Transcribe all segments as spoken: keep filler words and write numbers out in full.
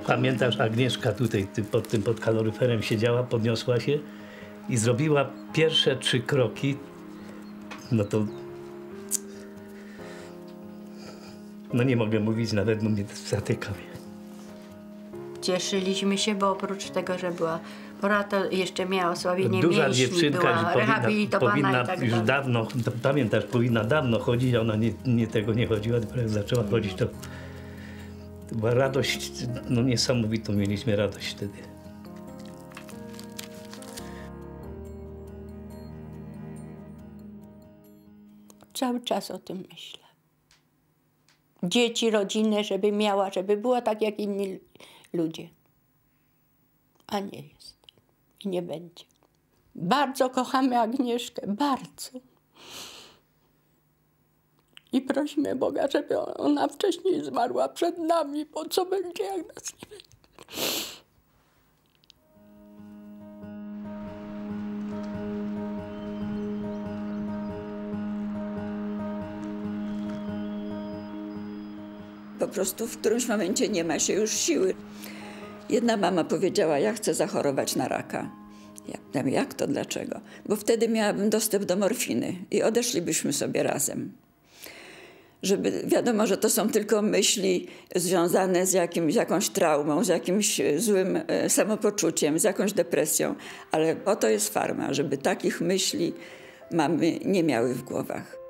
Pamiętasz, Agnieszka tutaj ty, pod tym pod kaloryferem siedziała, podniosła się i zrobiła pierwsze trzy kroki. No to... No nie mogę mówić, nawet no mnie zatyka. Cieszyliśmy się, bo oprócz tego, że była pora, to jeszcze miała osłabienie Duża mięśni, dziewczynka, była powinna, rehabilitowana powinna i tak już dalej. dawno, pamiętasz, powinna dawno chodzić, a ona nie, nie tego nie chodziła, dopiero jak zaczęła chodzić, to, to była radość, no niesamowitą mieliśmy radość wtedy. Cały czas o tym myślę. Dzieci, rodzinę, żeby miała, żeby była tak jak inni ludzie. A nie jest. I nie będzie. Bardzo kochamy Agnieszkę, bardzo. I prosimy Boga, żeby ona wcześniej zmarła przed nami, bo co będzie, jak nas nie będzie. Po prostu w którymś momencie nie ma się już siły. Jedna mama powiedziała, ja chcę zachorować na raka. Ja mówię, jak to, dlaczego? Bo wtedy miałabym dostęp do morfiny i odeszlibyśmy sobie razem. Żeby, wiadomo, że to są tylko myśli związane z, jakimś, z jakąś traumą, z jakimś złym e, samopoczuciem, z jakąś depresją, ale po to jest farma, żeby takich myśli mamy nie miały w głowach.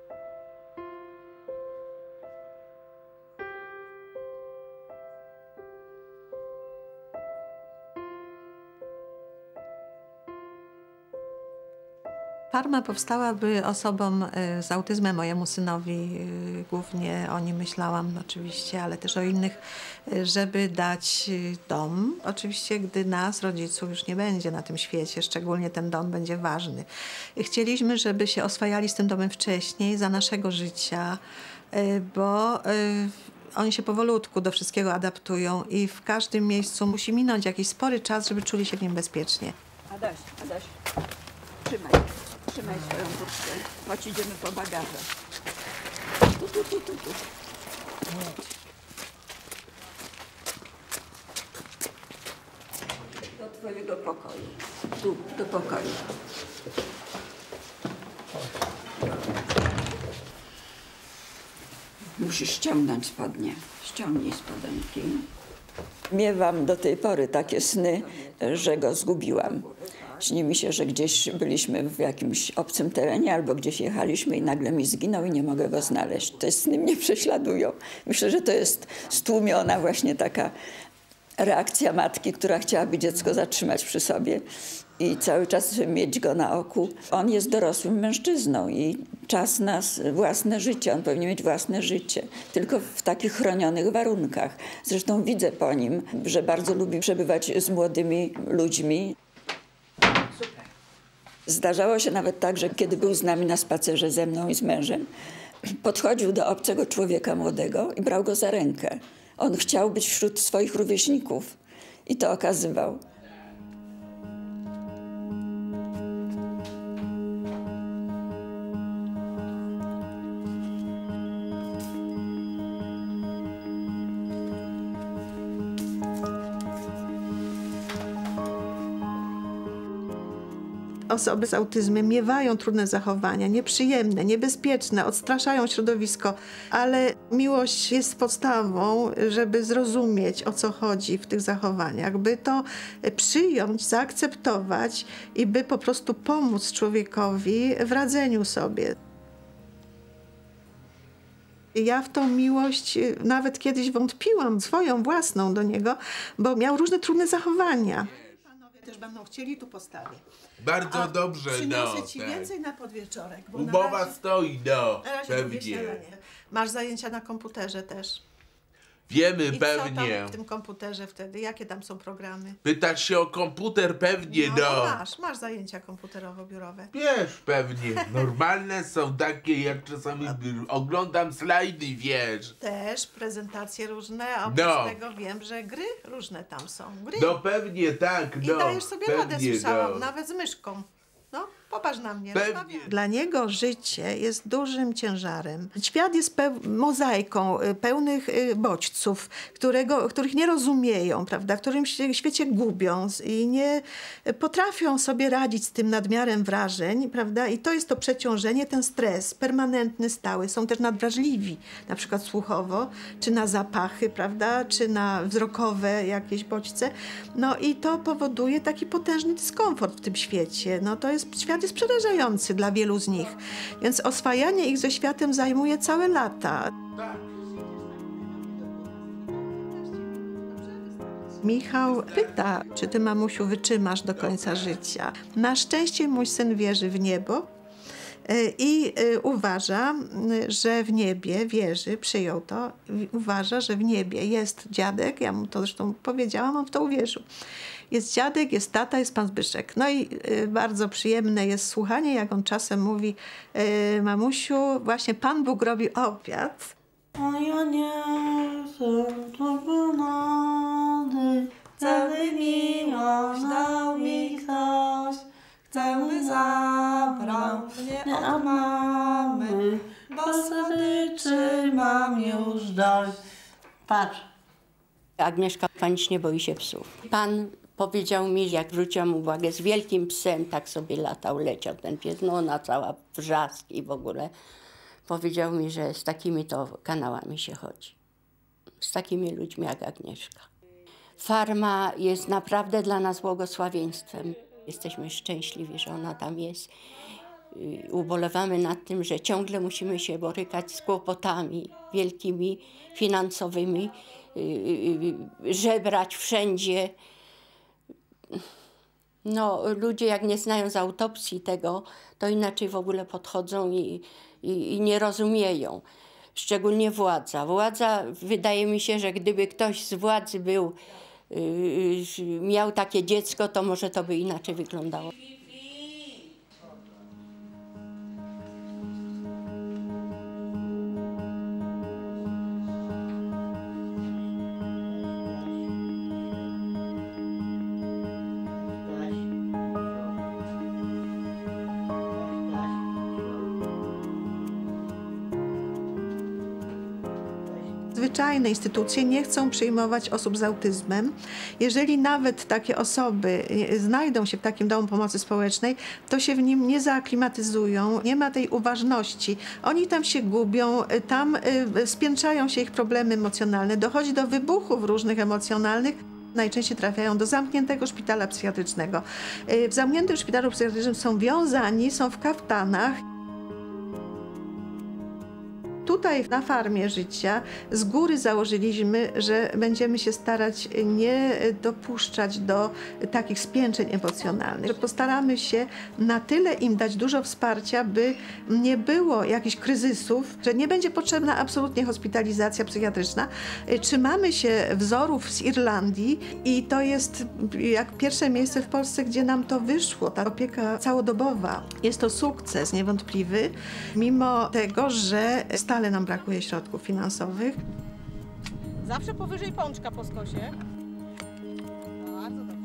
Farma powstała, by osobom z autyzmem, mojemu synowi głównie o nim myślałam oczywiście, ale też o innych, żeby dać dom. Oczywiście, gdy nas, rodziców, już nie będzie na tym świecie, szczególnie ten dom będzie ważny. Chcieliśmy, żeby się oswajali z tym domem wcześniej, za naszego życia, bo oni się powolutku do wszystkiego adaptują i w każdym miejscu musi minąć jakiś spory czas, żeby czuli się w nim bezpiecznie. Adaś, Adaś, trzymaj. Trzymaj swoją kurtkę. Chodź, idziemy po bagaże. Tu, tu, tu, tu, tu. Do twojego pokoju. Tu, do pokoju. Musisz ściągnąć spodnie. Ściągnij spodenki. Miewam do tej pory takie sny, że go zgubiłam. Śni mi się, że gdzieś byliśmy w jakimś obcym terenie albo gdzieś jechaliśmy i nagle mi zginął i nie mogę go znaleźć. Te sny mnie prześladują. Myślę, że to jest stłumiona właśnie taka reakcja matki, która chciałaby dziecko zatrzymać przy sobie i cały czas mieć go na oku. On jest dorosłym mężczyzną i czas na własne życie. On powinien mieć własne życie, tylko w takich chronionych warunkach. Zresztą widzę po nim, że bardzo lubi przebywać z młodymi ludźmi. Zdarzało się nawet tak, że kiedy był z nami na spacerze ze mną i z mężem, podchodził do obcego człowieka młodego i brał go za rękę. On chciał być wśród swoich rówieśników i to okazywał. Osoby z autyzmem miewają trudne zachowania, nieprzyjemne, niebezpieczne, odstraszają środowisko, ale miłość jest podstawą, żeby zrozumieć, o co chodzi w tych zachowaniach, by to przyjąć, zaakceptować i by po prostu pomóc człowiekowi w radzeniu sobie. Ja w tą miłość nawet kiedyś wątpiłam, swoją własną do niego, bo miał różne trudne zachowania. Panowie też będą chcieli, tu postawię. Bardzo A dobrze, przyniosę no. ci tak. więcej na podwieczorek. Bo Umowa na razie, stoi, no, na razie pewnie. śniadanie. Masz zajęcia na komputerze też. Wiemy, I pewnie. co tam w tym komputerze wtedy? Jakie tam są programy? Pytasz się o komputer, pewnie, No, no. no masz, masz zajęcia komputerowo-biurowe. Wiesz, pewnie. Normalne są takie, jak czasami oglądam slajdy, wiesz. Też prezentacje różne, a oprócz No. tego wiem, że gry różne tam są. Gry. No pewnie tak, I no. dajesz sobie pewnie, radę, słyszałam, no. nawet z myszką. No, Popatrz na mnie. Pewnie. Dla niego życie jest dużym ciężarem. Świat jest mozaiką pełnych bodźców, którego, których nie rozumieją, prawda? W którym się w świecie gubią i nie potrafią sobie radzić z tym nadmiarem wrażeń, prawda? I to jest to przeciążenie, ten stres permanentny, stały. Są też nadwrażliwi, na przykład słuchowo, czy na zapachy, prawda? Czy na wzrokowe jakieś bodźce. No i to powoduje taki potężny dyskomfort w tym świecie. No to jest, świat jest przerażający dla wielu z nich. Więc oswajanie ich ze światem zajmuje całe lata. Michał pyta, czy ty, mamusiu, wytrzymasz do końca życia. Na szczęście mój syn wierzy w niebo i uważa, że w niebie, wierzy, przyjął to, uważa, że w niebie jest dziadek, ja mu to zresztą powiedziałam, on w to uwierzył. Jest dziadek, jest tata, jest pan Zbyszek. No i y, bardzo przyjemne jest słuchanie, jak on czasem mówi, y, mamusiu, właśnie Pan Bóg robi obiad. A ja nie chcę czekolady, chcę, by miłość dał mi ktoś, chcę, by zabrał mnie od mamy, bo słodyczy mam już dość. Patrz. Agnieszka panicznie boi się psów. Pan powiedział mi, jak zwróciłam uwagę, z wielkim psem tak sobie latał, leciał ten pies, no ona cała wrzask i w ogóle. Powiedział mi, że z takimi to kanałami się chodzi. Z takimi ludźmi jak Agnieszka. Farma jest naprawdę dla nas błogosławieństwem. Jesteśmy szczęśliwi, że ona tam jest. Ubolewamy nad tym, że ciągle musimy się borykać z kłopotami wielkimi, finansowymi, żebrać wszędzie. No, ludzie jak nie znają z autopsji tego, to inaczej w ogóle podchodzą i, i, i nie rozumieją. Szczególnie władza. Władza, wydaje mi się, że gdyby ktoś z władzy był, yy, miał takie dziecko, to może to by inaczej wyglądało. Zwyczajne instytucje nie chcą przyjmować osób z autyzmem. Jeżeli nawet takie osoby znajdą się w takim domu pomocy społecznej, to się w nim nie zaaklimatyzują, nie ma tej uważności. Oni tam się gubią, tam spiętrzają się ich problemy emocjonalne, dochodzi do wybuchów różnych emocjonalnych. Najczęściej trafiają do zamkniętego szpitala psychiatrycznego. W zamkniętym szpitalu psychiatrycznym są wiązani, są w kaftanach. Tutaj na Farmie Życia z góry założyliśmy, że będziemy się starać nie dopuszczać do takich spięczeń emocjonalnych. Że postaramy się na tyle im dać dużo wsparcia, by nie było jakichś kryzysów, że nie będzie potrzebna absolutnie hospitalizacja psychiatryczna. Trzymamy się wzorów z Irlandii i to jest jak pierwsze miejsce w Polsce, gdzie nam to wyszło, ta opieka całodobowa. Jest to sukces niewątpliwy, mimo tego, że stale nam brakuje środków finansowych. Zawsze powyżej pączka po skosie. Bardzo dobrze.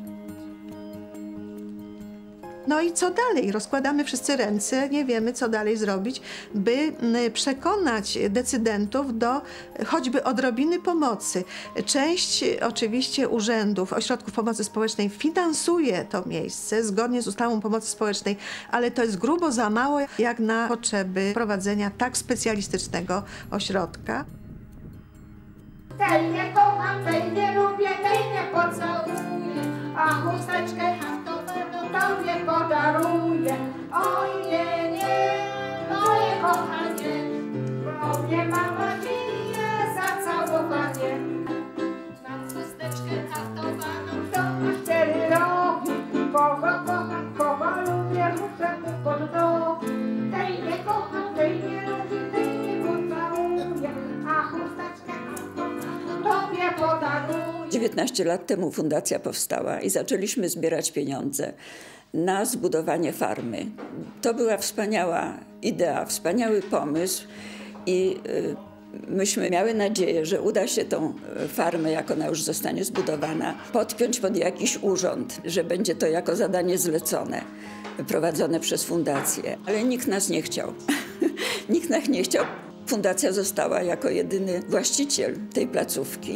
No i co dalej? Rozkładamy wszyscy ręce, nie wiemy, co dalej zrobić, by przekonać decydentów do choćby odrobiny pomocy. Część oczywiście urzędów, ośrodków pomocy społecznej finansuje to miejsce zgodnie z ustawą pomocy społecznej, ale to jest grubo za mało jak na potrzeby prowadzenia tak specjalistycznego ośrodka. Tej nie kocham, tej nie lubię, tej nie pocałuję, a chusteczkę haftowego tobie podaruję. Oj nie, nie, moje kochanie, bo mnie mama bije za całowanie. Mam chusteczkę haftowaną, to ma cztery roki, kogo kocham, kogo lubię, muszę mu pod nogi. Tej nie kocham, tej nie lubię, tej nie pocałuję, a chusteczkę tobie podaruję. dziewiętnaście lat temu fundacja powstała i zaczęliśmy zbierać pieniądze na zbudowanie farmy. To była wspaniała idea, wspaniały pomysł i y, myśmy miały nadzieję, że uda się tą farmę, jak ona już zostanie zbudowana, podpiąć pod jakiś urząd, że będzie to jako zadanie zlecone, prowadzone przez fundację. Ale nikt nas nie chciał. Nikt nas nie chciał. Fundacja została jako jedyny właściciel tej placówki.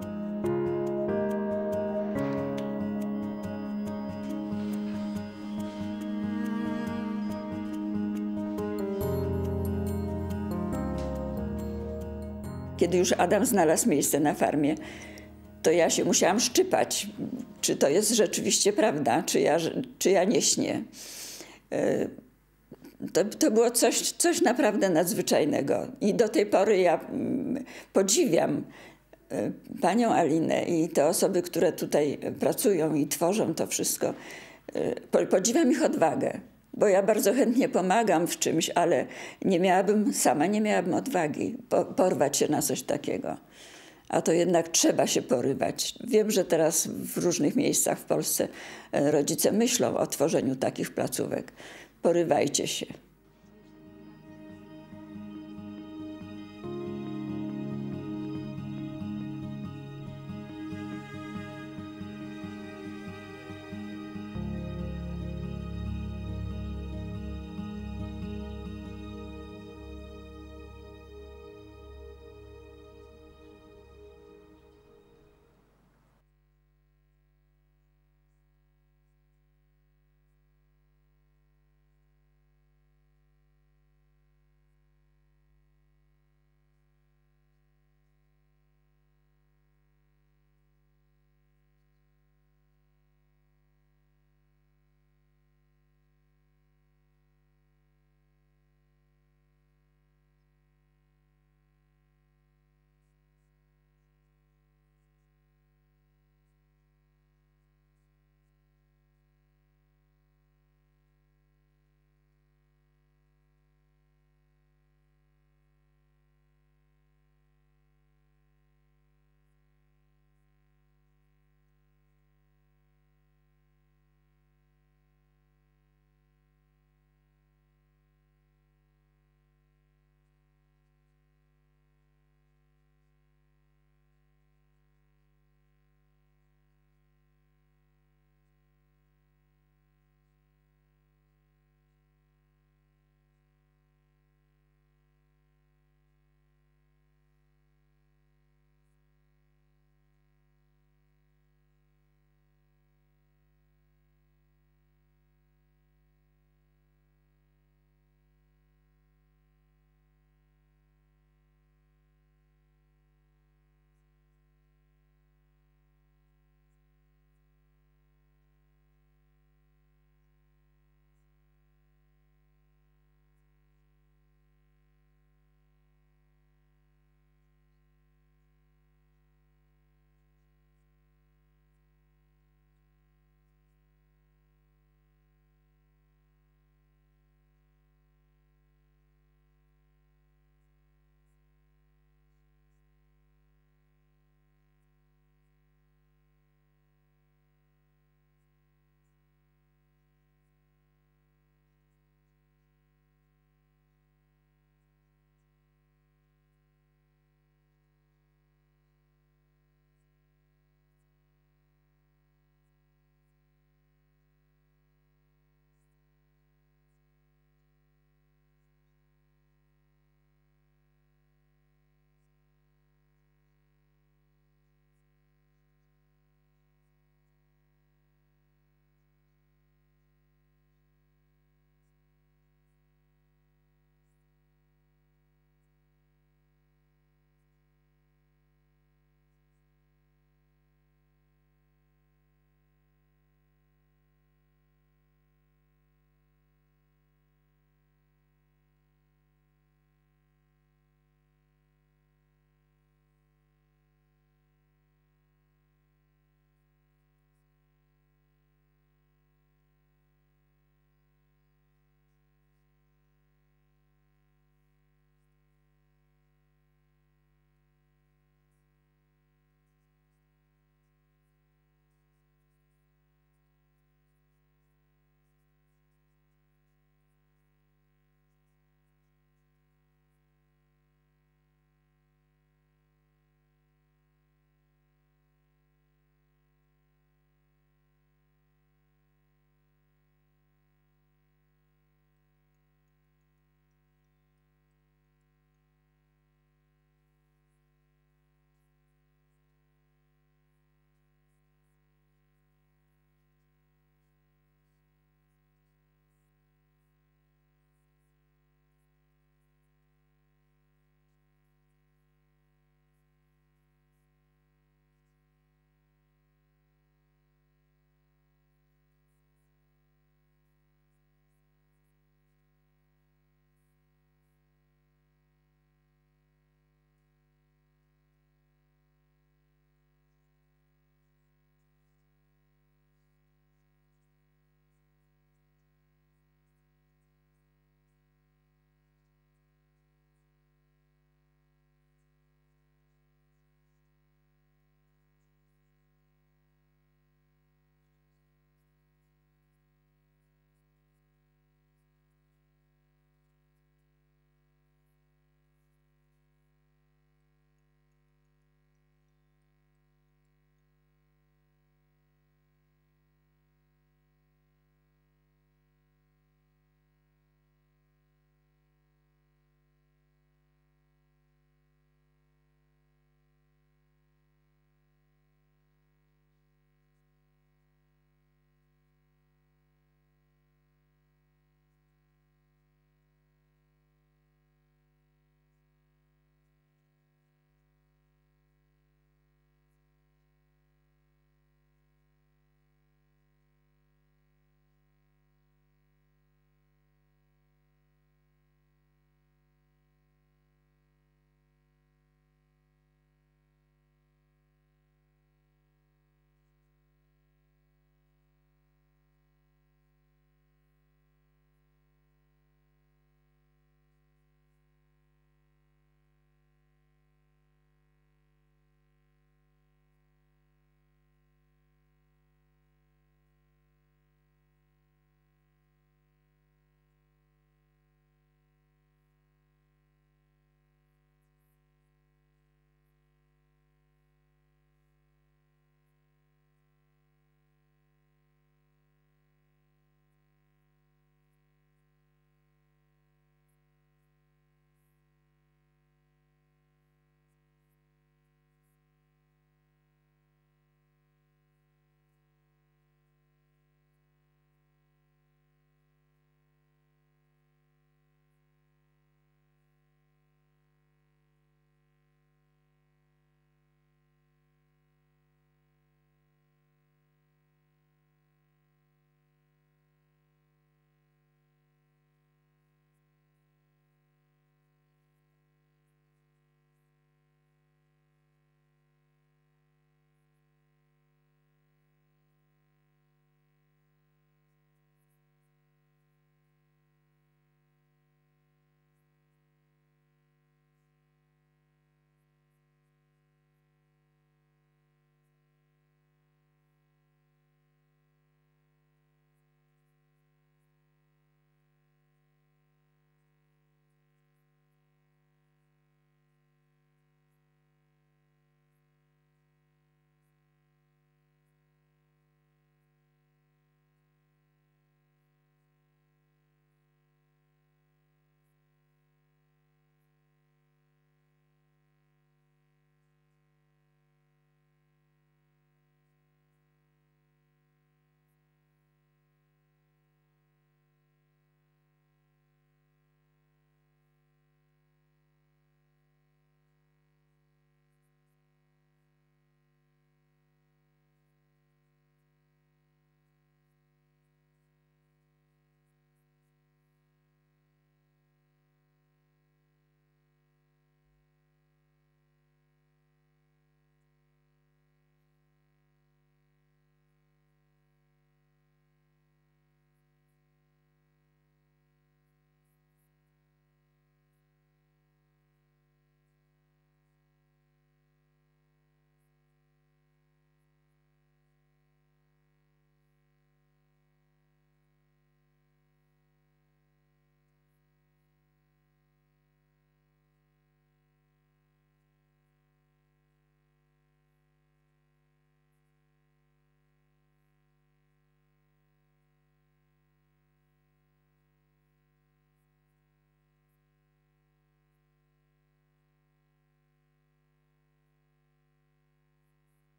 Kiedy już Adam znalazł miejsce na farmie, to ja się musiałam szczypać, czy to jest rzeczywiście prawda, czy ja, czy ja nie śnię. To, to było coś, coś naprawdę nadzwyczajnego. I do tej pory ja podziwiam panią Alinę i te osoby, które tutaj pracują i tworzą to wszystko. Podziwiam ich odwagę. Bo ja bardzo chętnie pomagam w czymś, ale nie miałabym, sama nie miałabym odwagi po, porwać się na coś takiego. A to jednak trzeba się porywać. Wiem, że teraz w różnych miejscach w Polsce rodzice myślą o tworzeniu takich placówek. Porywajcie się.